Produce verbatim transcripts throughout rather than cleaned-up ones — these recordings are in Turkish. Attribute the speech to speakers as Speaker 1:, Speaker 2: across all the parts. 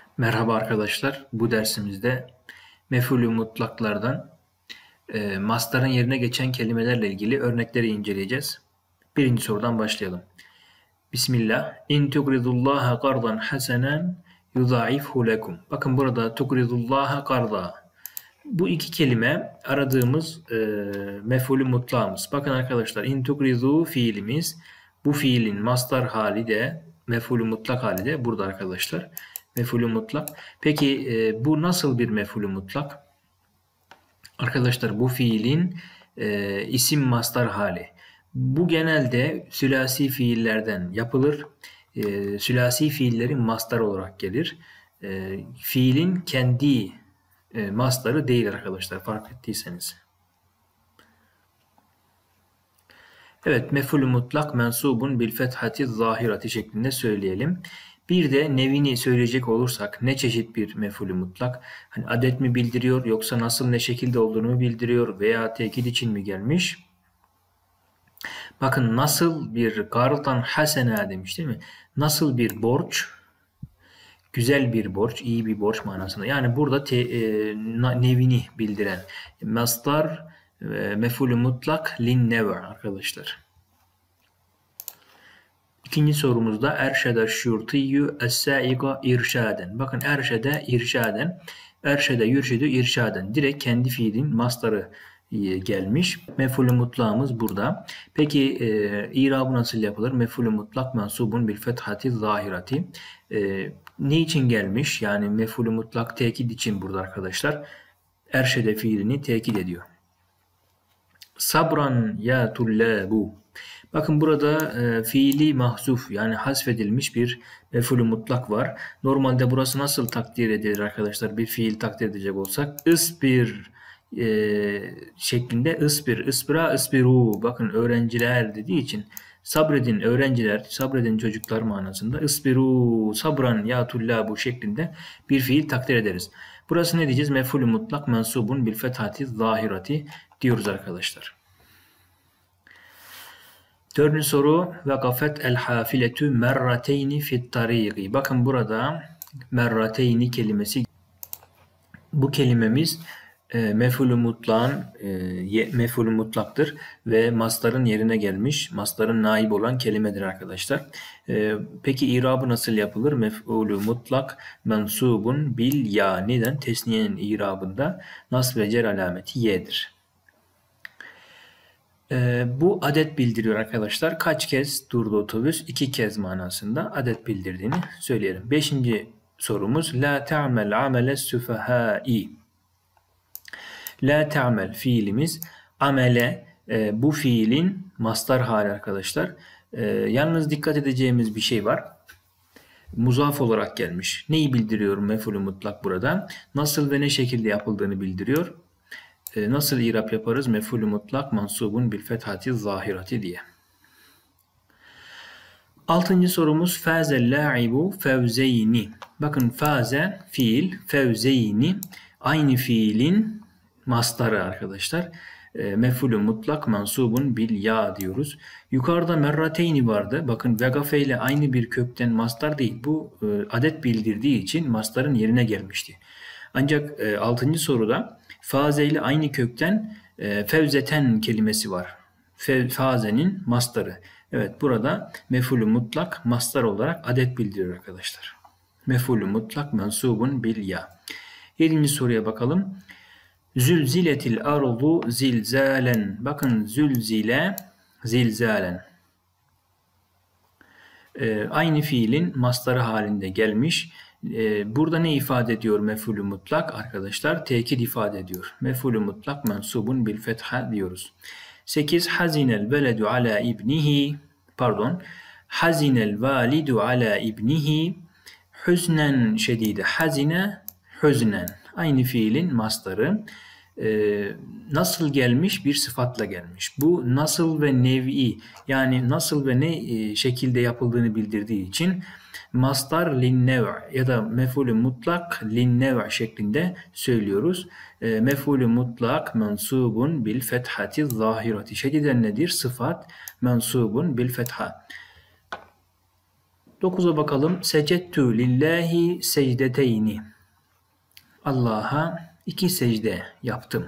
Speaker 1: Merhaba arkadaşlar. Bu dersimizde mef'ulü mutlaklardan e, mastarın yerine geçen kelimelerle ilgili örnekleri inceleyeceğiz. Birinci sorudan başlayalım. Bismillah. İn tugridullaha qardan hasenen yudâifhu lekum. Bakın burada tugridullaha qarda. Bu iki kelime aradığımız e, mef'ulü mutlağımız. Bakın arkadaşlar in tugridu fiilimiz. Bu fiilin mastar hali de mef'ulü mutlak hali de burada arkadaşlar. Mef'ulü mutlak. Peki e, bu nasıl bir mef'ulü mutlak? Arkadaşlar bu fiilin e, isim mastar hali. Bu genelde sülasi fiillerden yapılır. E, sülasi fiillerin mastar olarak gelir. E, fiilin kendi e, mastarı değil arkadaşlar, fark ettiyseniz. Evet, mef'ulü mutlak mensubun bil fethati zahirati şeklinde söyleyelim. Bir de nevini söyleyecek olursak ne çeşit bir mef'ulü mutlak? Hani adet mi bildiriyor yoksa nasıl ne şekilde olduğunu mu bildiriyor veya tekit için mi gelmiş? Bakın nasıl bir gardan hasena demiş değil mi? Nasıl bir borç? Güzel bir borç, iyi bir borç manasında. Yani burada te, e, nevini bildiren mastar e, mef'ulü mutlak lin nev arkadaşlar. İkinci sorumuzda erşede şurtiyyü es-sâiga irşaden. Bakın erşede irşaden, erşede yürşidü irşaden. Direkt kendi fiilin mastarı gelmiş. Mef'ulü mutlağımız burada. Peki e, irabı nasıl yapılır? Mef'ulü mutlak mensubun bil fethati zahirati. E, ne için gelmiş? Yani mef'ulü mutlak tekit için burada arkadaşlar. Erşede fiilini tekit ediyor. Sabran ya tullabu. Bakın burada e, fiili mahzuf yani hasfedilmiş bir mef'ulü mutlak var. Normalde burası nasıl takdir edilir arkadaşlar? Bir fiil takdir edecek olsak ısbir e, şeklinde ısbir, ısbira, ısbiru. Bakın öğrenciler dediği için sabredin öğrenciler, sabredin çocuklar manasında ısbiru, sabran ya tullabu şeklinde bir fiil takdir ederiz. Burası ne diyeceğiz? Mef'ulü mutlak mensubun bil fethati zahirati diyoruz arkadaşlar. Dördüncü soru ve gafet el hafiletü merrateyni fit tariki. Bakın burada merrateyni kelimesi, bu kelimemiz e, mef'ulü mutlağın e, mef'ulü mutlaktır ve mastarın yerine gelmiş, mastarın naib olan kelimedir arkadaşlar. E, peki irabı nasıl yapılır? Mef'ulü mutlak mensubun bil ya. Neden? Tesniyenin irabında nasb ve cer alameti y'dir. Ee, bu adet bildiriyor arkadaşlar. Kaç kez durdu otobüs? İki kez manasında adet bildirdiğini söyleyelim. Beşinci sorumuz. La te'amel amele süfehâi. La te'amel fiilimiz. Amele e, bu fiilin mastar hali arkadaşlar. E, yalnız dikkat edeceğimiz bir şey var. Muzaf olarak gelmiş. Neyi bildiriyor mef'ulü mutlak burada? Nasıl ve ne şekilde yapıldığını bildiriyor. Nasıl irap yaparız? Mef'ulü mutlak mansubun bil fethati zahirati diye. Altıncı sorumuz fazel la'ibu fevzeyni. Bakın faze fiil, fevzeyni aynı fiilin mastarı arkadaşlar. Mef'ulü mutlak mansubun bil ya diyoruz. Yukarıda merrateyni vardı. Bakın vegafe ile aynı bir kökten mastar değil. Bu adet bildirdiği için mastarın yerine gelmişti. Ancak altıncı soruda faze ile aynı kökten e, fevzeten kelimesi var. Fe, fazenin mastarı. Evet, burada mef'ulü mutlak mastar olarak adet bildiriyor arkadaşlar. Mef'ulü mutlak mensubun bil ya. Yedinci soruya bakalım. Zülziletil ardu zilzalen. Bakın zülzile zilzalen. E, aynı fiilin mastarı halinde gelmiş. Burada ne ifade ediyor mef'ulü mutlak arkadaşlar? Tekit ifade ediyor. Mef'ulü mutlak mensubun bil fetha diyoruz. sekiz. Hazinel veledu ala ibnihi. Pardon. Hazinel validu ala ibnihi. Hüznen şedide. Hazine hüznen. Aynı fiilin mastarı. Ee, nasıl gelmiş? Bir sıfatla gelmiş. Bu nasıl ve nev'i yani nasıl ve ne şekilde yapıldığını bildirdiği için mastar linnev ya da mef'ulü mutlak linnev şeklinde söylüyoruz. E, mef'ulü mutlak mensubun bil fethati zahirati. Şediden nedir? Sıfat mensubun bil fetha. dokuza bakalım. Secettu lillahi secdeteyni. Allah'a iki secde yaptım.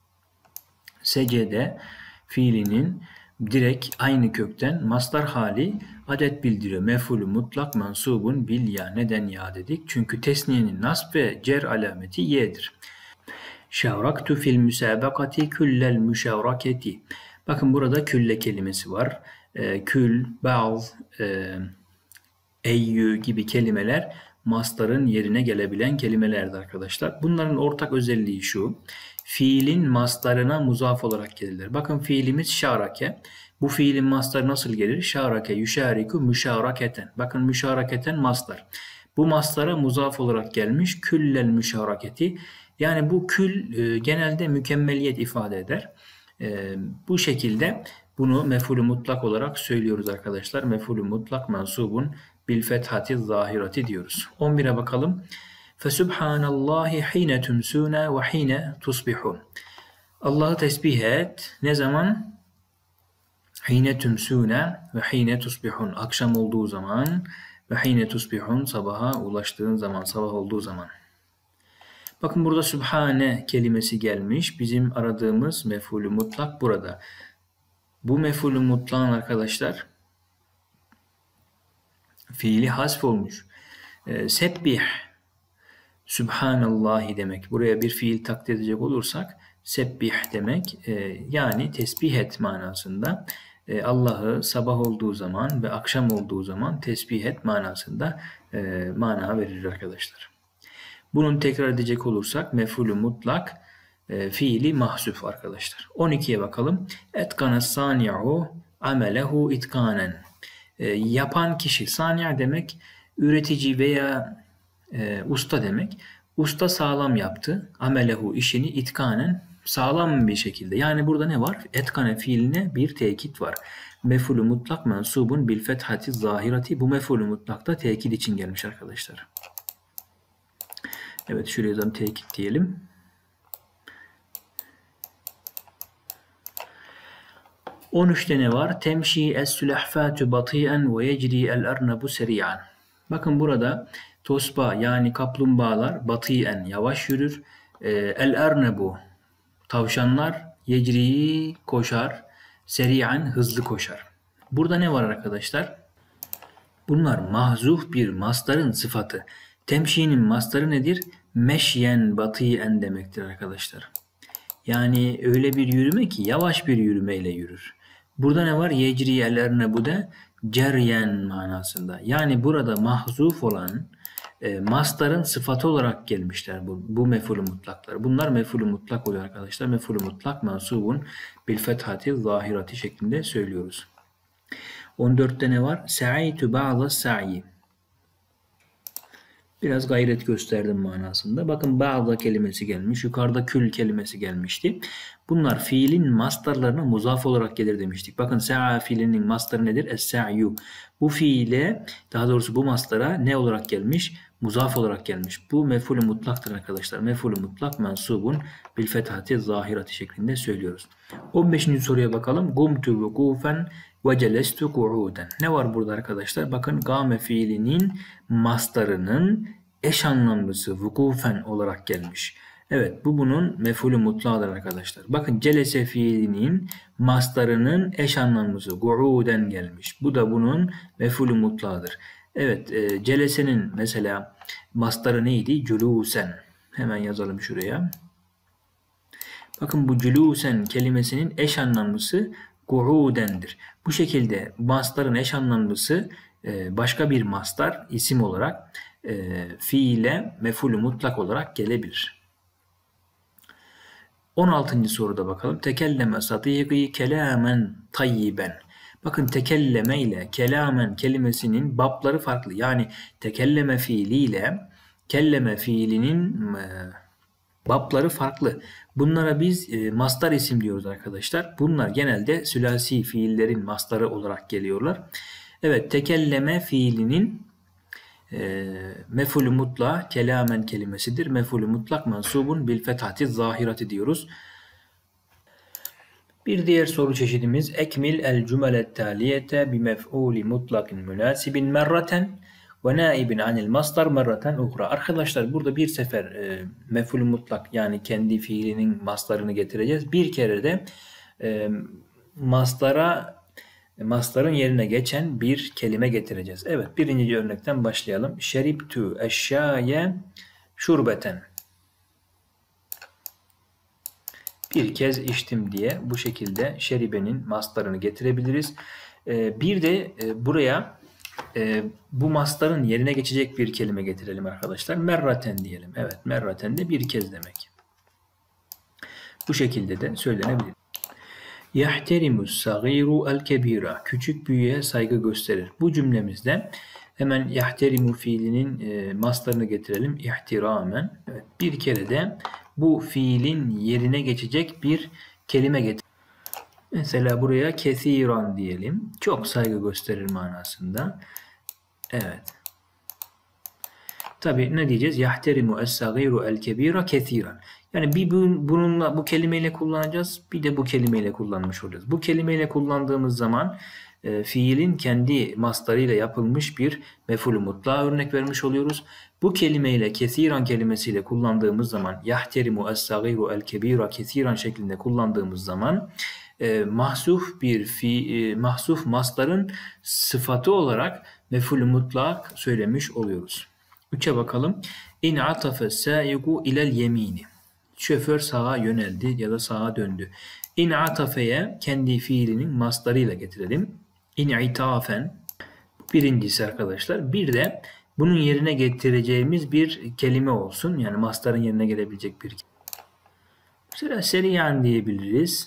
Speaker 1: Secde fiilinin direkt aynı kökten mastar hali adet bildiriyor. Mef'ulü mutlak mansubun bil ya. Neden ya dedik? Çünkü tesniyenin nasb ve cer alameti y'dir. Şavraktu fil müsabakati küllel müşavraketi. Bakın burada külle kelimesi var. E, kül, ba'z, e, eyyü gibi kelimeler mastarın yerine gelebilen kelimelerdir arkadaşlar. Bunların ortak özelliği şu. Fiilin mastarına muzaf olarak gelirler. Bakın fiilimiz şarake. Bu fiilin mastarı nasıl gelir? Şarake, yüşariku, müşaraketen. Bakın müşaraketen mastar. Bu mastara muzaf olarak gelmiş. Küllel müşaraketi. Yani bu kül e, genelde mükemmeliyet ifade eder. E, bu şekilde bunu mef'ulü mutlak olarak söylüyoruz arkadaşlar. Mef'ulü mutlak mansubun bil fethati zahirati diyoruz. on bire bakalım. Fesubhanallahi hine tümsûne ve hine tusbihun. Allah'ı tesbih et. Ne zaman? Hine tümsûne ve hine tusbihun. Akşam olduğu zaman ve hine tusbihun. Sabaha ulaştığın zaman, sabah olduğu zaman. Bakın burada Sübhane kelimesi gelmiş. Bizim aradığımız mef'ulü mutlak burada. Bu mef'ulü mutlağın arkadaşlar fiili hasf olmuş. E, sebbih Sübhanallahi demek. Buraya bir fiil takdir edecek olursak sebbih demek. E, yani tesbih et manasında. E, Allah'ı sabah olduğu zaman ve akşam olduğu zaman tesbih et manasında e, mana verir arkadaşlar. Bunun tekrar edecek olursak mef'ulü mutlak e, fiili mahsuf arkadaşlar. on ikiye bakalım. Etkana sani'u amelehu itkanen. E, yapan kişi, sani' demek üretici veya e, usta demek. Usta sağlam yaptı. Amelehu işini itkanen sağlam bir şekilde. Yani burada ne var? Etkane fiiline bir tekit var. Mef'ulü mutlak mensubun bil fethati zahirati. Bu mef'ulü mutlakta tekit için gelmiş arkadaşlar. Evet, şuraya yazalım, tekit diyelim. on üçte ne var? Temşi es-sülehfâtü batî'en ve yecri el-ernebu seri'an. Bakın burada tosba yani kaplumbağalar batî'en yavaş yürür. El-ernebu tavşanlar yecri koşar. Seri'an hızlı koşar. Burada ne var arkadaşlar? Bunlar mahzuf bir mastarın sıfatı. Temşinin mastarı nedir? Meşyen batî'en demektir arkadaşlar. Yani öyle bir yürüme ki yavaş bir yürümeyle yürür. Burada ne var? Yecri el-ernebu da ceryen manasında. Yani burada mahzuf olan e, mastarın sıfatı olarak gelmişler bu, bu mef'ulü mutlaklar. Bunlar mef'ulü mutlak oluyor arkadaşlar. Mef'ulü mutlak mansubun bil fethati zahirati şeklinde söylüyoruz. on dörtte ne var? Sa'aytu ba'da sa'i. Biraz gayret gösterdim manasında. Bakın ba'da kelimesi gelmiş. Yukarıda kül kelimesi gelmişti. Bunlar fiilin mastarlarına muzaf olarak gelir demiştik. Bakın sa'a fiilinin mastarı nedir? Es-sa'yu. Bu fiile, daha doğrusu bu mastara ne olarak gelmiş? Muzaf olarak gelmiş. Bu mef'ulü mutlaktır arkadaşlar. Mef'ulü mutlak mensubun bil fethati zahirati şeklinde söylüyoruz. on beşinci soruya bakalım. Gumtu vukufen ve celestu ku'uden. Ne var burada arkadaşlar? Bakın game fiilinin mastarının eş anlamlısı vukufen olarak gelmiş. Evet, bu bunun mef'ulü mutlağıdır arkadaşlar. Bakın celese fiilinin mastarının eş anlamlısı ku'uden gelmiş. Bu da bunun mef'ulü mutlağıdır. Evet, e, celesenin mesela mastarı neydi? Culusen. Hemen yazalım şuraya. Bakın bu culusen kelimesinin eş anlamlısı ku'udendir. Bu şekilde mastarın eş anlamlısı e, başka bir mastar isim olarak e, fiile mef'ulü mutlak olarak gelebilir. on altıncı soruda bakalım. Tekelleme sadîgî kelâmen tayyiben. Bakın tekelleme ile kelamen kelimesinin babları farklı. Yani tekelleme fiiliyle kelleme fiilinin e, babları farklı. Bunlara biz e, mastar isim diyoruz arkadaşlar. Bunlar genelde sülasi fiillerin mastarı olarak geliyorlar. Evet, tekelleme fiilinin e, mef'ulü mutlak kelamen kelimesidir. Mef'ulü mutlak mansubun bil fethati zahirati diyoruz. Bir diğer soru çeşidimiz ekmil el cümelet taliyete bi mef'uli mutlakin münasibin merraten ve naibin anil masdar merraten uhra. Arkadaşlar burada bir sefer e, mef'ul mutlak yani kendi fiilinin masdarını getireceğiz. Bir kere de e, masdara masdarın yerine geçen bir kelime getireceğiz. Evet, birinci örnekten başlayalım. Şeribtu eşşaye şurbeten. Bir kez içtim diye bu şekilde şeribenin masdarını getirebiliriz. Ee, bir de e, buraya e, bu masdarın yerine geçecek bir kelime getirelim arkadaşlar. Merraten diyelim. Evet, merraten de bir kez demek. Bu şekilde de söylenebilir. Yahterimus sagiru el kebira. Küçük büyüğe saygı gösterir. Bu cümlemizde hemen yahterimu fiilinin e, mastarını getirelim. İhtiramen. Evet, bir kere de bu fiilin yerine geçecek bir kelime getir. Mesela buraya kesiran diyelim. Çok saygı gösterir manasında. Evet. Tabi ne diyeceğiz? Yahterimu es-sagiru el-kebira kesiran. Yani bir bununla bu kelimeyle kullanacağız. Bir de bu kelimeyle kullanmış olacağız. Bu kelimeyle kullandığımız zaman e, fiilin kendi mastarıyla yapılmış bir mef'ul mutlağa örnek vermiş oluyoruz. Bu kelimeyle kesiran kelimesiyle kullandığımız zaman yahterimu es-sagiru el-kebira kesiran şeklinde kullandığımız zaman e, mahsuf bir fi, e, mahsuf mastarın sıfatı olarak mef'ul mutlak söylemiş oluyoruz. üçe bakalım. İn atafe sâigu ilel yemini. Şoför sağa yöneldi ya da sağa döndü. İn atafeye kendi fiilinin mastarıyla getirelim. İn itafen. Birincisi arkadaşlar. Bir de bunun yerine getireceğimiz bir kelime olsun. Yani mastarın yerine gelebilecek bir kelime. Mesela seriyan diyebiliriz.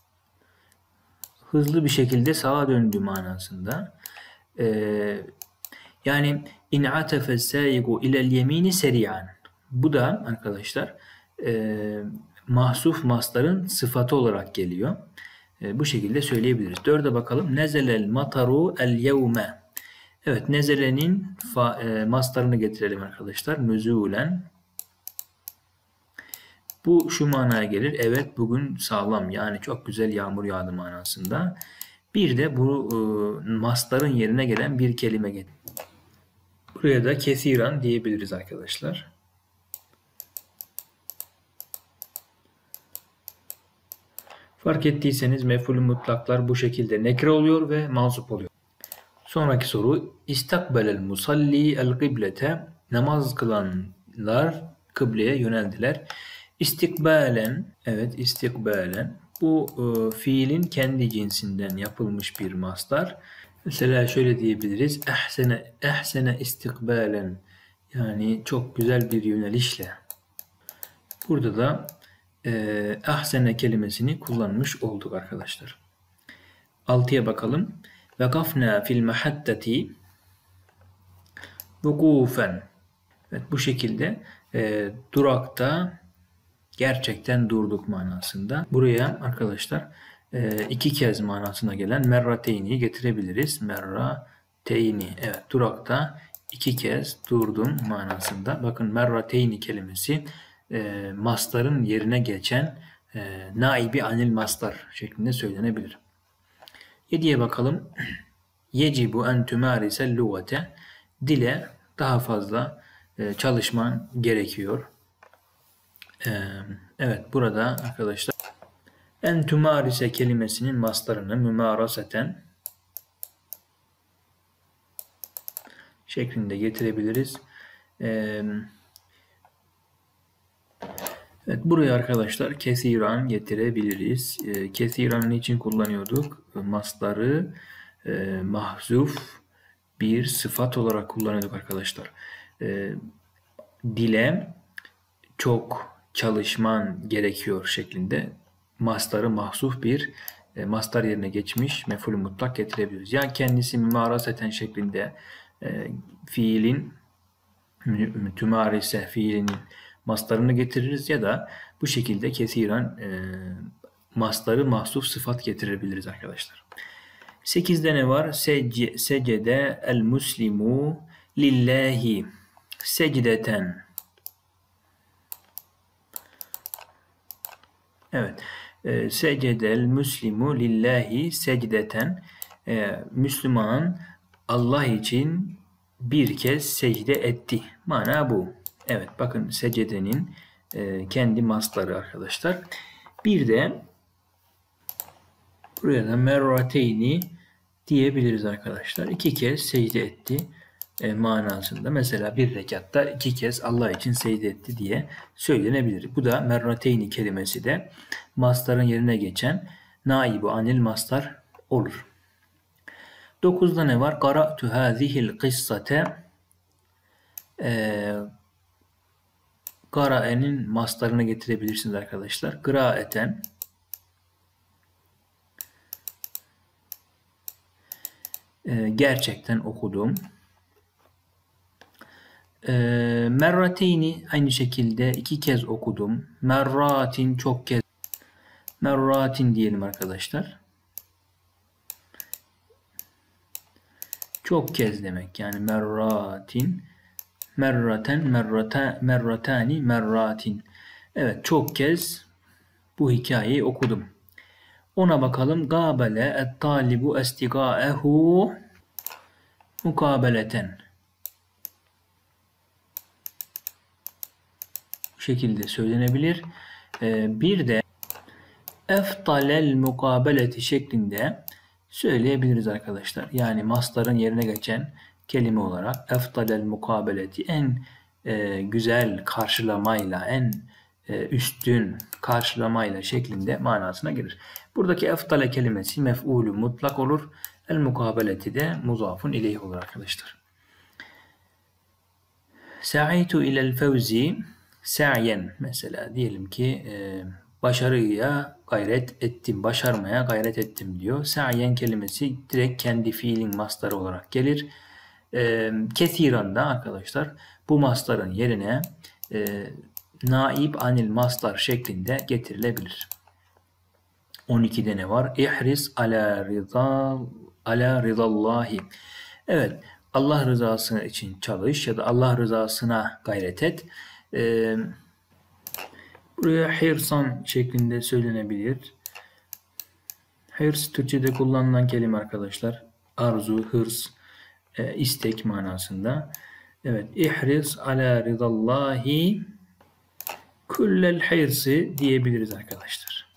Speaker 1: Hızlı bir şekilde sağa döndü manasında. Ee, yani in atafe sâigu ilel yemini seriyan. Bu da arkadaşlar e, mahsuf mastarın sıfatı olarak geliyor. E, bu şekilde söyleyebiliriz. Dörde bakalım. Nezelel mataru el yevme. Evet, nezelenin fa, e, mastarını getirelim arkadaşlar. Nüzulen. Bu şu manaya gelir. Evet, bugün sağlam yani çok güzel yağmur yağdı manasında. Bir de bu e, mastarın yerine gelen bir kelime getir. Buraya da kesiran diyebiliriz arkadaşlar. Fark ettiyseniz mef'ul mutlaklar bu şekilde nekre oluyor ve mansup oluyor. Sonraki soru. İstakbelel musalli el kıblete. Namaz kılanlar kıbleye yöneldiler. İstikbalen, evet istikbalen. Bu e, fiilin kendi cinsinden yapılmış bir mastar. Mesela şöyle diyebiliriz. Ehsene, ehsene istikbalen. Yani çok güzel bir yönelişle. Burada da e, ahsene kelimesini kullanmış olduk arkadaşlar. altıya bakalım. Vekafna fil mahaddeti vukufen. Evet, bu şekilde e, durakta gerçekten durduk manasında. Buraya arkadaşlar e, iki kez manasına gelen merrateyni getirebiliriz. Merrateyni. Evet, durakta iki kez durdum manasında. Bakın merrateyni kelimesi e, mastarın yerine geçen e, naibi anil mastar şeklinde söylenebilir. yediye bakalım. Yecibu en tümarisel lugate. Dile daha fazla e, çalışman gerekiyor. E, evet, burada arkadaşlar en tümarise kelimesinin mastarını mümaraseten şeklinde getirebiliriz. E, evet, buraya arkadaşlar kesiran getirebiliriz. E, kesiranın için kullanıyorduk? Mastarı e, mahzuf bir sıfat olarak kullanıyorduk arkadaşlar. E, dile çok çalışman gerekiyor şeklinde mastarı mahzuf bir e, mastar yerine geçmiş mef'ul mutlak getirebiliriz. Yani kendisi mümaraseten şeklinde e, fiilin tümarise fiilinin mastarını getiririz ya da bu şekilde kesiren e, mastarı mahsuf sıfat getirebiliriz arkadaşlar. sekizde ne var? Sec secede el muslimu lillahi secdeten. Evet. E, secede el muslimu lillahi secdeten. E, Müslüman Allah için bir kez secde etti. Mana bu. Evet, bakın secedenin e, kendi mastarı arkadaşlar. Bir de buraya da merrateyni diyebiliriz arkadaşlar. İki kez secde etti e, manasında. Mesela bir rekatta iki kez Allah için secde etti diye söylenebilir. Bu da merrateyni kelimesi de mastarın yerine geçen naibu anil mastar olur. Dokuzda ne var? Qara'tu hâzihil kıssate e, Qara'e'nin mastarını getirebilirsiniz arkadaşlar. Kıraeten e, gerçekten okudum. E, merrateyni aynı şekilde iki kez okudum. Merratin çok kez. Merratin diyelim arkadaşlar. Çok kez demek. Yani merratin, merraten, merrata, merratani, merratin. Evet, çok kez bu hikayeyi okudum. Ona bakalım. Gâbele et-tâlibu estigâehu mukâbeleten. Bu şekilde söylenebilir. Ee, bir de eftalel mukâbeleti şeklinde söyleyebiliriz arkadaşlar. Yani mastarın yerine geçen kelime olarak eftalel mukâbeleti en e, güzel karşılamayla, en e, üstün karşılamayla şeklinde manasına gelir. Buradaki eftale kelimesi mef'ulü mutlak olur. El mukabeleti de muzafun ileyh olur arkadaşlar. Sa'aytu ilel fevzi sa'yen mesela diyelim ki e, başarıya gayret ettim, başarmaya gayret ettim diyor. Sa'yen kelimesi direkt kendi fiilin mastarı olarak gelir. E, Kethiran da arkadaşlar bu mastarın yerine e, naib anil mastar şeklinde getirilebilir. on ikide ne var? İhris ala rıza ala rızallahi. Evet, Allah rızası için çalış ya da Allah rızasına gayret et. Ee, buraya hirsan şeklinde söylenebilir. Hirs Türkçe'de kullanılan kelime arkadaşlar. Arzu, hırs, e, istek manasında. Evet, ihris ala rızallahi kullel hirsi diyebiliriz arkadaşlar.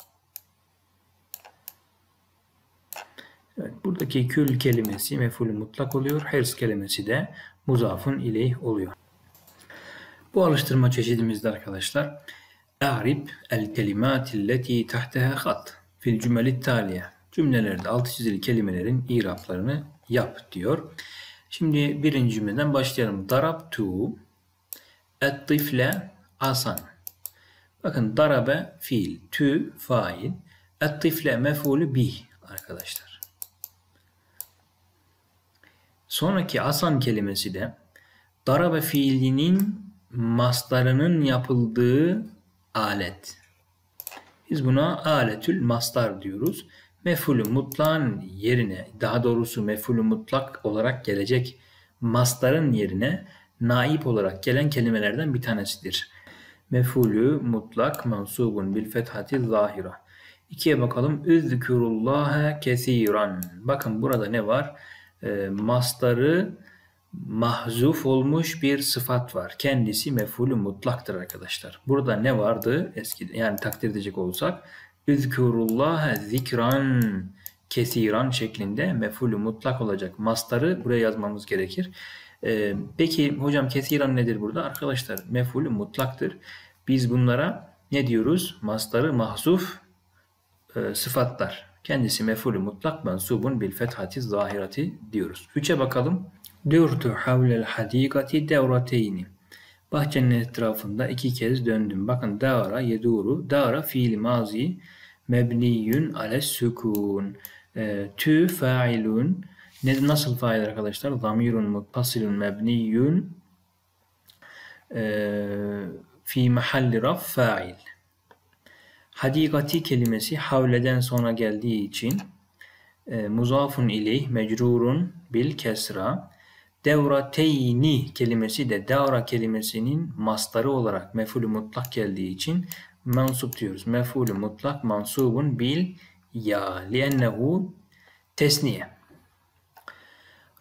Speaker 1: Evet, buradaki kül kelimesi mef'ulü mutlak oluyor. Hirs kelimesi de muzafun ileyh oluyor. Bu alıştırma çeşidimizde arkadaşlar A'rib el kelimatilleti tahteha hat fil cümelit taliye. Cümlelerde altı çizili kelimelerin i'raplarını yap diyor. Şimdi birinci cümleden başlayalım. Darabtu et-tifle asan. Bakın darabe fiil, tü fail, et-tifle mef'ulü bih arkadaşlar. Sonraki asan kelimesi de darabe fiilinin mastarının yapıldığı alet. Biz buna aletül mastar diyoruz. Mef'ulü mutlağın yerine, daha doğrusu mef'ulü mutlak olarak gelecek mastarın yerine naip olarak gelen kelimelerden bir tanesidir. Mef'ulü mutlak mansubun bil fethati zahira. İkiye bakalım. Üzkürullâhe kesiran. Bakın burada ne var? E, mastarı mahzuf olmuş bir sıfat var. Kendisi mef'ulü mutlaktır arkadaşlar. Burada ne vardı? Eskiden yani takdir edecek olsak üzkurullaha zikran kesiran şeklinde mef'ulü mutlak olacak. Mastarı buraya yazmamız gerekir. Ee, peki hocam kesiran nedir burada? Arkadaşlar mef'ulü mutlaktır. Biz bunlara ne diyoruz? Mastarı mahzuf e, sıfatlar. Kendisi mef'ulü mutlak mansubun bil fethati zahirati diyoruz. Üçe bakalım. Dürtü havlel hadikati devrateyni. Bahçenin etrafında iki kez döndüm. Bakın dâra yedûru. Dâra fiil mazi mebniyün ales sükûn. E, tü failun. Ne, nasıl fail arkadaşlar? Zamirun muttasilun mebniyün e, fi mahalli raf fail. Hadikati kelimesi havleden sonra geldiği için e, muzafun ileyh mecrurun bil kesra. Devrateyni kelimesi de devra kelimesinin mastarı olarak mef'ulü mutlak geldiği için mensup diyoruz. Mef'ulü mutlak mansubun bil ya liennehu tesniye.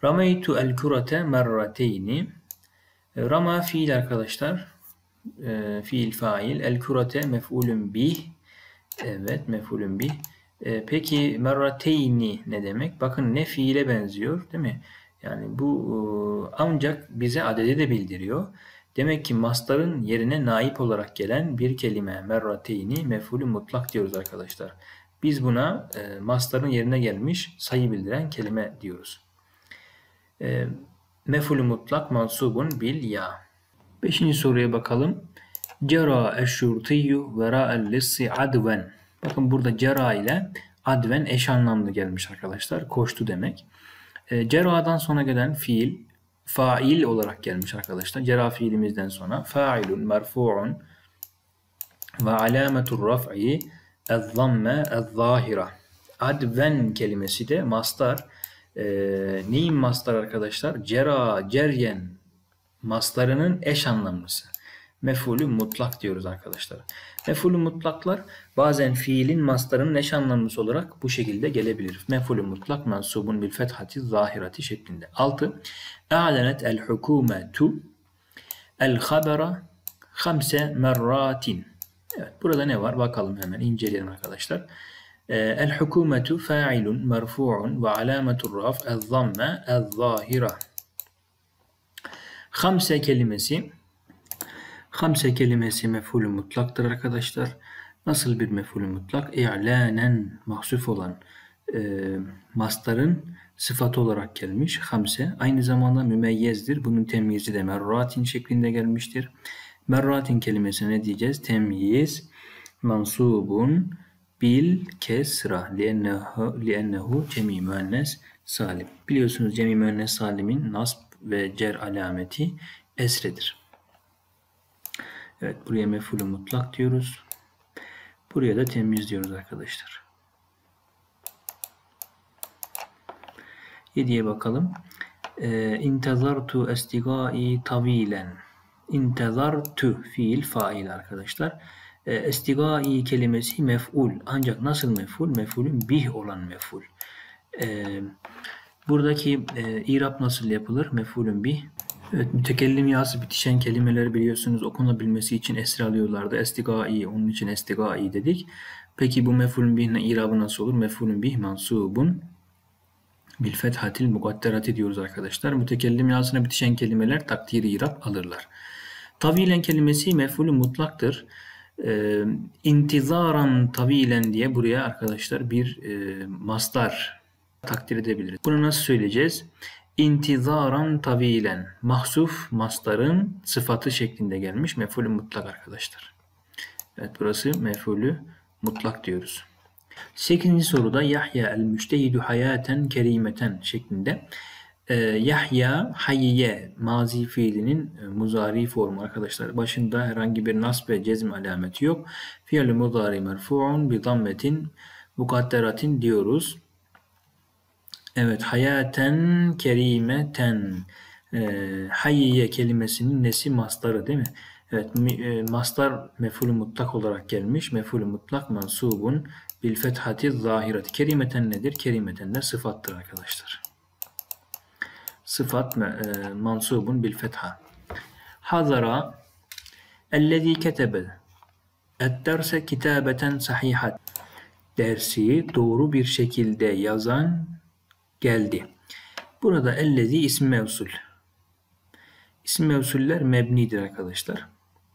Speaker 1: Rameytu el kurete merrateyni. Rama fiil arkadaşlar. E, fiil fail. El kurete mef'ulün bih. Evet, mef'ulün bih. E, peki merrateyni ne demek? Bakın ne fiile benziyor, değil mi? Yani bu e, ancak bize adedi de bildiriyor. Demek ki mastarın yerine naip olarak gelen bir kelime merrateyni mef'ulü mutlak diyoruz arkadaşlar. Biz buna e, mastarın yerine gelmiş sayı bildiren kelime diyoruz. E, mef'ulü mutlak mansubun bil ya. Beşinci soruya bakalım. Cera eşşurtiyyu vera'el lissi adven. Bakın burada cera ile adven eş anlamlı gelmiş arkadaşlar. Koştu demek. E, cera'dan sonra gelen fiil fail olarak gelmiş arkadaşlar. Cera fiilimizden sonra failun merfu'un ve alametur raf'i ez-zamme ez-zahira. Adven kelimesi de mastar. E, neyin mastar arkadaşlar? Cera, ceryen mastarının eş anlamlısı. Mef'ulü mutlak diyoruz arkadaşlar. Mef'ulü mutlaklar bazen fiilin mastarının eş anlamlısı olarak bu şekilde gelebilir. Mef'ulü mutlak mansubun bil fethati zahirati şeklinde. altı. A'lenet el hukumetu el habera hamse merratin. Evet, burada ne var? Bakalım hemen inceleyelim arkadaşlar. El hukumetu fa'ilun merfu'un ve alametur raf el zamme el zahira. Hamse kelimesi Hamse kelimesi mef'ulü mutlaktır arkadaşlar. Nasıl bir mef'ulü mutlak? İ'lanen mahsuf olan e, mastarın sıfatı olarak gelmiş. Hamse aynı zamanda mümeyyezdir. Bunun temyizi de merratin şeklinde gelmiştir. Merratin kelimesine ne diyeceğiz? Temyiz mansubun bil kesra liennehu, liennehu cemi müennes salim. Biliyorsunuz cemi müennes salimin nasb ve cer alameti esredir. Evet, buraya mef'ulü mutlak diyoruz. Buraya da temyiz diyoruz arkadaşlar. yediye bakalım. İntezartu estigai tavilen. İntezartu fiil fail arkadaşlar. Estigai kelimesi mef'ul. Ancak nasıl mef'ul? Mef'ulün bih olan mef'ul. Buradaki e, irap nasıl yapılır? Mef'ulün bih. Evet, mütekellim yası bitişen kelimeleri biliyorsunuz okunabilmesi için esre alıyorlardı. Estigai, onun için estigai dedik. Peki bu mef'ulün bih'in irabı nasıl olur? Mef'ulün bih mansubun bil fethatil mukadderati diyoruz arkadaşlar. Mütekellim yasına bitişen kelimeler takdiri irab alırlar. Tavilen kelimesi mef'ulü mutlaktır. Ee, intizaran tavilen diye buraya arkadaşlar bir e, mastar takdir edebiliriz. Bunu nasıl söyleyeceğiz? İntizaran tavilen. Mahsuf mastarın sıfatı şeklinde gelmiş. Mef'ulü mutlak arkadaşlar. Evet, burası mef'ulü mutlak diyoruz. sekizinci soruda Yahya el müştehidu hayaten kerimeten şeklinde. Ee, Yahya hayye mazi fiilinin e, muzari formu arkadaşlar. Başında herhangi bir nasb ve cezm alameti yok. Fiil-i muzari merfu'un bi dammetin mukadderatin diyoruz. Evet, hayaten kerimeten. E, hayye kelimesinin nesi mastarı değil mi? Evet, e, mastar mef'ulü mutlak olarak gelmiş. Mef'ulü mutlak mansubun bil fethati zahirati. Kerimeten nedir? Kerimeten de sıfattır arkadaşlar. Sıfat e, mansubun bil fetha. Hazara ellezî ketebe et-derse kitabeten sahihat. Dersi doğru bir şekilde yazan geldi. Burada ellezî isim mevsul. İsim mevsuller mebnidir arkadaşlar.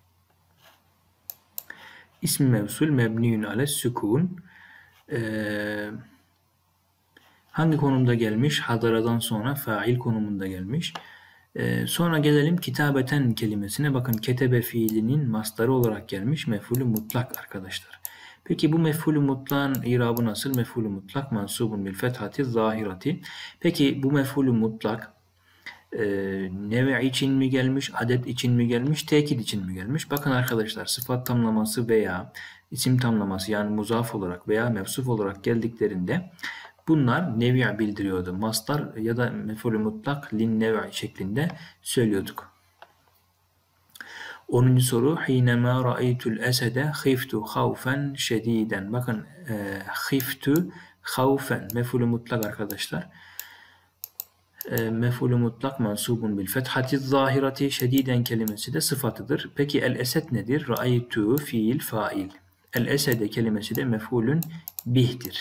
Speaker 1: İsim mevsul mebniyün ale sükun. Ee, hangi konumda gelmiş? Hadaradan sonra fail konumunda gelmiş. Ee, sonra gelelim kitabeten kelimesine. Bakın ketebe fiilinin mastarı olarak gelmiş. Mef'ulü mutlak arkadaşlar. Peki bu mef'ulü mutlağın irabı nasıl? Mef'ulü mutlak mansubun bil fethati zahirati. Peki bu mef'ulü mutlak e, neve için mi gelmiş, adet için mi gelmiş, tekit için mi gelmiş? Bakın arkadaşlar, sıfat tamlaması veya isim tamlaması yani muzaf olarak veya mevsuf olarak geldiklerinde bunlar nevi bildiriyordu. Mastar ya da mef'ulü mutlak lin nevi şeklinde söylüyorduk. onuncu soru. Hinema ra'aytul esede khiftu khawfen şediden. Bakın e, khiftu khawfen mef'ulü mutlak arkadaşlar. E, mef'ulü mutlak mansubun bil fethati zahireti, şediden kelimesi de sıfatıdır. Peki el esed nedir? Ra'aytu fiil fail. El esede kelimesi de mef'ulün bih'tir.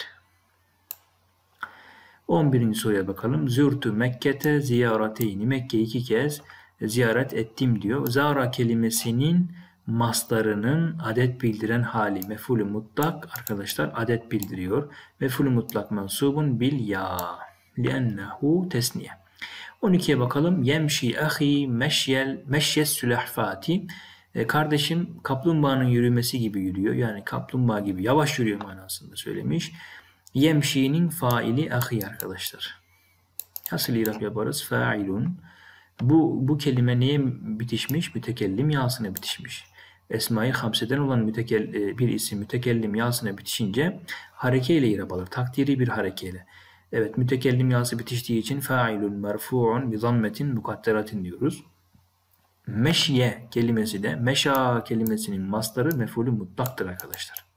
Speaker 1: on birinci soruya bakalım. Zürtü Mekke'te ziyareteyni. Mekke'yi iki kez ziyaret ettim diyor. Zara kelimesinin mastarının adet bildiren hali. Mef'ulü mutlak arkadaşlar adet bildiriyor. Mef'ulü mutlak mansubun bil ya. Liennehu tesniye. on ikiye bakalım. Yemşi ahi meşyel meşyes sülahfati. E, kardeşim kaplumbağanın yürümesi gibi yürüyor. Yani kaplumbağa gibi yavaş yürüyor manasında söylemiş. Yemşi'nin faili ahi arkadaşlar. Nasıl irab yaparız? Fa'ilun. Bu, bu kelime neye bitişmiş? Mütekellim yasına bitişmiş. Esma-i Hamse'den olan mütekel, bir isim mütekellim yasına bitişince harekeyle irab alır. Takdiri bir harekeyle. Evet, mütekellim yası bitiştiği için fa'ilun merfu'un bi zammetin mukadderatin diyoruz. Meşye kelimesi de meşa kelimesinin mastarı mef'ulü mutlaktır arkadaşlar.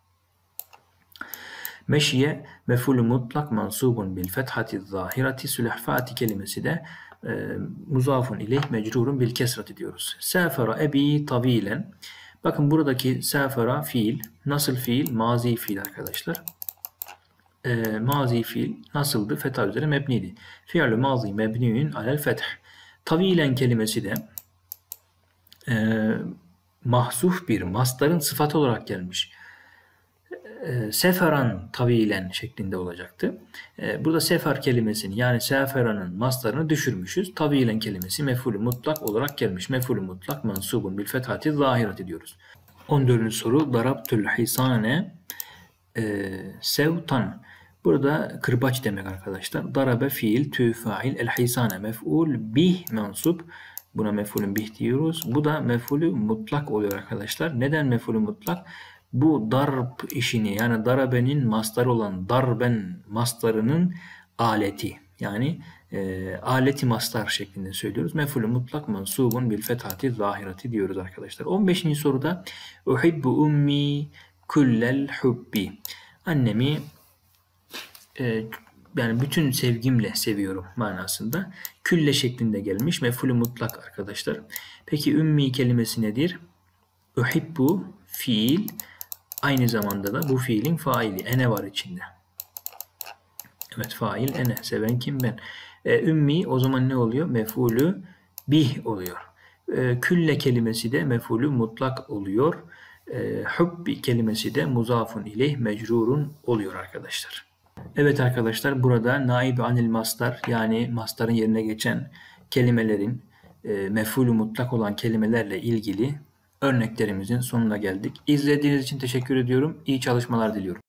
Speaker 1: Meşye mef'ulü mutlak mansubun bil fethati zahireti, sülahfati kelimesi de e, muzafun ileyh mecrurun bil kesreti diyoruz. Safara ebi tavilen. Bakın buradaki safara fiil. Nasıl fiil? Mazi fiil arkadaşlar. E, mazi fiil nasıldı? Fetha üzere mebniydi. Fi'l-i mazi mebniün alel feth. Tavilen kelimesi de e, mahzuf bir mastarın sıfatı olarak gelmiş. E, seferan tavilen şeklinde olacaktı. E, burada sefer kelimesini yani seferanın mastarını düşürmüşüz. Tavilen kelimesi mef'ulü mutlak olarak gelmiş. Mef'ulü mutlak mansubun bil fethati zahireti diyoruz. on dördüncü soru. Darabtul hisane e, sevtan. Burada kırbaç demek arkadaşlar. Darabe fiil, tü fail, el hisane mef'ul, bih mansub. Buna mef'ulün bih diyoruz. Bu da mef'ulü mutlak oluyor arkadaşlar. Neden mef'ulü mutlak? Bu darb işini yani darabenin mastarı olan darben mastarının aleti yani e, aleti mastar şeklinde söylüyoruz. Mef'ulü mutlak mansubun bil fethati zahireti diyoruz arkadaşlar. on beşinci soruda uhibbu ummi kullel hubbi. Annemi e, yani bütün sevgimle seviyorum manasında. Külle şeklinde gelmiş. Mef'ulü mutlak arkadaşlar. Peki ümmi kelimesi nedir? Uhibbu fiil. Aynı zamanda da bu fiilin faili ene var içinde. Evet, fail ene. Seven kim? Ben. E, ümmi o zaman ne oluyor? Mef'ulü bih oluyor. E, külle kelimesi de mef'ulü mutlak oluyor. E, hubbi kelimesi de muzafun ileyh mecrurun oluyor arkadaşlar. Evet arkadaşlar, burada naib anil mastar yani mastarın yerine geçen kelimelerin e, mef'ulü mutlak olan kelimelerle ilgili örneklerimizin sonuna geldik. İzlediğiniz için teşekkür ediyorum. İyi çalışmalar diliyorum.